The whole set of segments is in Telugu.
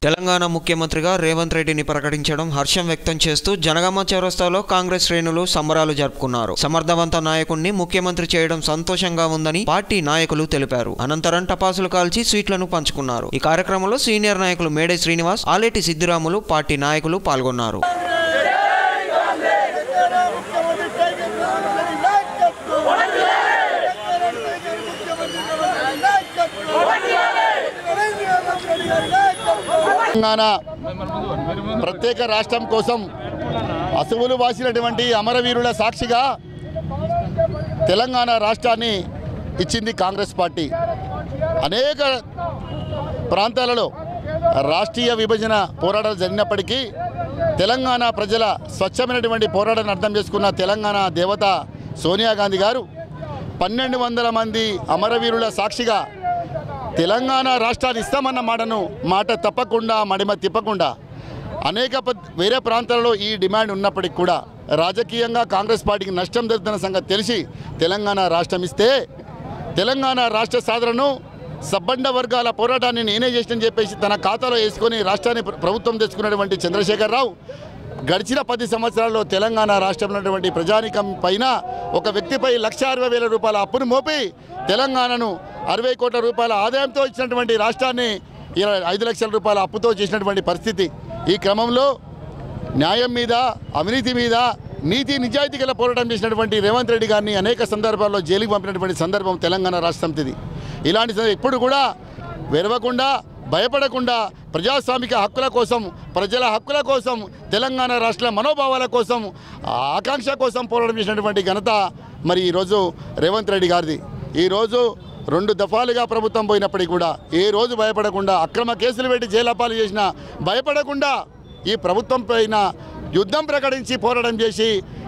తెలంగాణ ముఖ్యమంత్రిగా రేవంత్ రెడ్డిని ప్రకటించడం హర్షం వ్యక్తం చేస్తూ జనగామ చౌరస్తాలో కాంగ్రెస్ శ్రేణులు సంబరాలు జరుపుకున్నారు. సమర్థవంత నాయకుడిని ముఖ్యమంత్రి చేయడం సంతోషంగా ఉందని పార్టీ నాయకులు తెలిపారు. అనంతరం టపాసులు కాల్చి స్వీట్లను పంచుకున్నారు. ఈ కార్యక్రమంలో సీనియర్ నాయకులు మేడే శ్రీనివాస్, ఆలేటి సిద్దిరాములు, పార్టీ నాయకులు పాల్గొన్నారు. తెలంగాణ ప్రత్యేక రాష్ట్రం కోసం అసువులు వాసినటువంటి అమరవీరుల సాక్షిగా తెలంగాణ రాష్ట్రాన్ని ఇచ్చింది కాంగ్రెస్ పార్టీ. అనేక ప్రాంతాలలో రాష్ట్రీయ విభజన పోరాటాలు జరిగినప్పటికీ తెలంగాణ ప్రజల స్వచ్ఛమైనటువంటి పోరాటాన్ని అర్థం చేసుకున్న తెలంగాణ దేవత సోనియా గాంధీ గారు 1200 మంది అమరవీరుల సాక్షిగా తెలంగాణ రాష్ట్రాన్ని ఇస్తామన్న మాట తప్పకుండా మడిమ తిప్పకుండా అనేక వేరే ప్రాంతాలలో ఈ డిమాండ్ ఉన్నప్పటికీ కూడా రాజకీయంగా కాంగ్రెస్ పార్టీకి నష్టం జరుగుతున్న సంగతి తెలిసి తెలంగాణ రాష్ట్రం ఇస్తే తెలంగాణ రాష్ట్ర సాధనను సబ్బండ వర్గాల పోరాటాన్ని నేనే చేసినని చెప్పేసి తన ఖాతాలో వేసుకొని రాష్ట్రాన్ని ప్రభుత్వం తెచ్చుకున్నటువంటి చంద్రశేఖరరావు గడిచిన 10 సంవత్సరాల్లో తెలంగాణ రాష్ట్రంలో ఉన్నటువంటి ప్రజానికం పైన ఒక వ్యక్తిపై 1,60,000 రూపాయల అప్పును మోపి తెలంగాణను 60 కోట్ల రూపాయల ఆదాయంతో ఇచ్చినటువంటి రాష్ట్రాన్ని 5 లక్షల రూపాయల అప్పుతో చేసినటువంటి పరిస్థితి. ఈ క్రమంలో న్యాయం మీద, అవినీతి మీద, నీతి నిజాయితీ గల పోరాటం చేసినటువంటి రేవంత్ రెడ్డి గారిని అనేక సందర్భాల్లో జైలుకు పంపినటువంటి సందర్భం తెలంగాణ రాష్ట్ర సమితిది. ఇలాంటి ఇప్పుడు కూడా వెరవకుండా, భయపడకుండా ప్రజాస్వామిక హక్కుల కోసం, ప్రజల హక్కుల కోసం, తెలంగాణ రాష్ట్ర మనోభావాల కోసం, ఆకాంక్ష కోసం పోరాటం చేసినటువంటి ఘనత మరి ఈరోజు రేవంత్ రెడ్డి గారిది. ఈరోజు 2 దఫాలుగా ప్రభుత్వం పోయినప్పటికీ కూడా ఏ రోజు భయపడకుండా, అక్రమ కేసులు పెట్టి జైలపాలు చేసినా భయపడకుండా ఈ ప్రభుత్వం పైన యుద్ధం ప్రకటించి పోరాటం చేసి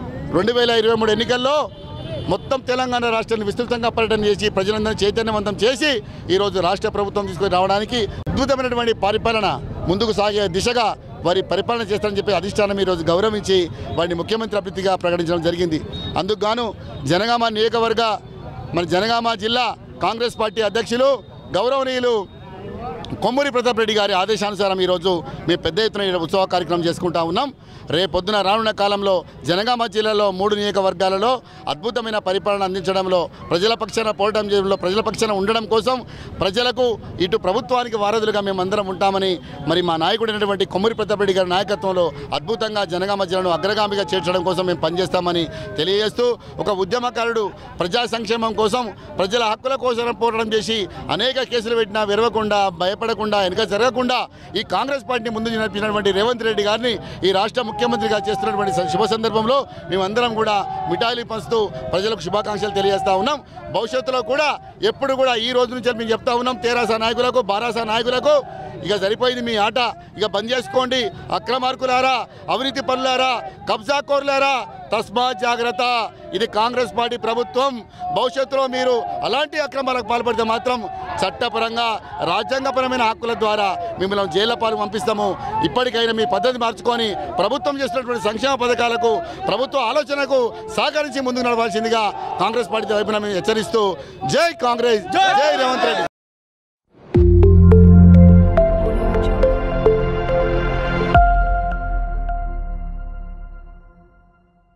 2023 ఎన్నికల్లో మొత్తం తెలంగాణ రాష్ట్రాన్ని విస్తృతంగా పర్యటన చేసి ప్రజలందరినీ చైతన్యవంతం చేసి ఈరోజు రాష్ట్ర ప్రభుత్వం తీసుకొని రావడానికి అద్భుతమైనటువంటి పరిపాలన ముందుకు సాగే దిశగా వారి పరిపాలన చేస్తారని చెప్పి అధిష్టానం ఈరోజు గౌరవించి వారిని ముఖ్యమంత్రి అభ్యర్థిగా ప్రకటించడం జరిగింది. అందుకు గాను జనగామ నియోజకవర్గ జనగామ జిల్లా కాంగ్రెస్ పార్టీ అధ్యక్షులు గౌరవనీయులు కొమ్మూరి ప్రతాప్ రెడ్డి గారి ఆదేశానుసారం ఈరోజు మేము పెద్ద ఎత్తున ఉత్సవ కార్యక్రమం చేసుకుంటా ఉన్నాం. రేపొద్దున రానున్న కాలంలో జనగామ జిల్లాలో 3 నియోజకవర్గాలలో అద్భుతమైన పరిపాలన అందించడంలో, ప్రజల పక్షాన పోరాటం చేయడంలో, ప్రజల పక్షాన ఉండడం కోసం ప్రజలకు ఇటు ప్రభుత్వానికి వారధులుగా మేమందరం ఉంటామని మరి మా నాయకుడైనటువంటి కొమ్మూరి ప్రతాప్ రెడ్డి గారి నాయకత్వంలో అద్భుతంగా జనగామ జిల్లాను అగ్రగామిగా చేర్చడం కోసం మేము పనిచేస్తామని తెలియజేస్తూ, ఒక ఉద్యమకారుడు ప్రజా సంక్షేమం కోసం, ప్రజల హక్కుల కోసం పోరాటం చేసి అనేక కేసులు పెట్టినా విరవకుండా, భయపడకుండా, వెనుక జరగకుండా ఈ కాంగ్రెస్ పార్టీని ముందు నడిపినటువంటి రేవంత్ రెడ్డి గారిని ఈ రాష్ట్ర ముఖ్యమంత్రిగా చేస్తున్నటువంటి శుభ సందర్భంలో మేమందరం కూడా మిఠాయిలు పంచుతూ ప్రజలకు శుభాకాంక్షలు తెలియజేస్తా ఉన్నాం. భవిష్యత్తులో కూడా ఎప్పుడు కూడా ఈ రోజు నుంచి మేము చెప్తా ఉన్నాం, తెరాస నాయకులకు, బారాస నాయకులకు ఇక సరిపోయింది మీ ఆట, ఇక బంద్ చేసుకోండి. అక్రమార్కులారా, అవినీతి పనులారా, కబ్జాకోరులారా, తస్మాత్ జాగ్రత్త. ఇది కాంగ్రెస్ పార్టీ ప్రభుత్వం. భవిష్యత్తులో మీరు అలాంటి అక్రమాలకు పాల్పడితే మాత్రం చట్టపరంగా, రాజ్యాంగపరమైన హక్కుల ద్వారా మిమ్మల్ని జైళ్ల పాలు పంపిస్తాము. ఇప్పటికైనా మీ పద్ధతి మార్చుకొని ప్రభుత్వం చేస్తున్నటువంటి సంక్షేమ పథకాలకు, ప్రభుత్వ ఆలోచనకు సహకరించి ముందుకు నడవాల్సిందిగా కాంగ్రెస్ పార్టీ వైపున మేము హెచ్చరిస్తూ జై కాంగ్రెస్, జై రేవంత్ రెడ్డి.